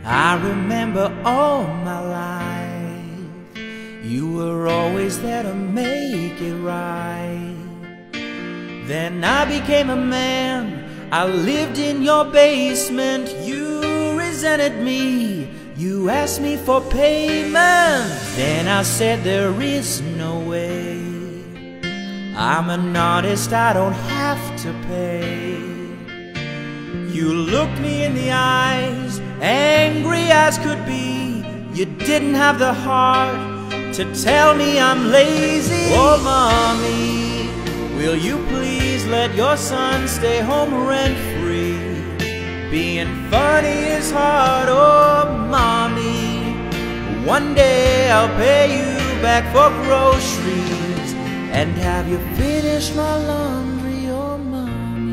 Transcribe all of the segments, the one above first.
I remember all my life you were always there to make it right. Then I became a man, I lived in your basement. You resented me, you asked me for payment. Then I said there is no way, I'm an artist, I don't have to pay. You looked me in the eyes, angry as could be. You didn't have the heart to tell me I'm lazy. Oh mommy, will you please let your son stay home rent-free? Being funny is hard, oh mommy. One day I'll pay you back for groceries and have you finish my laundry, oh mommy.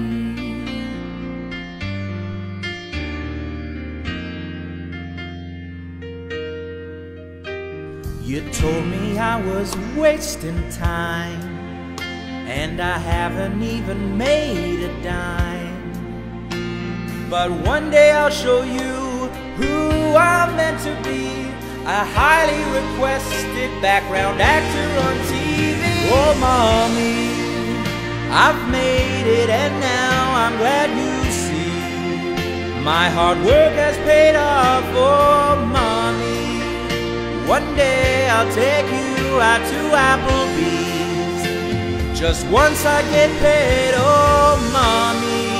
You told me I was wasting time, and I haven't even made a dime. But one day I'll show you who I'm meant to be, a highly requested background actor on TV. Oh mommy, I've made it and now I'm glad you see my hard work has paid off. Oh mommy, one day I'll take you out to Applebee's, just once I get paid. Oh mommy,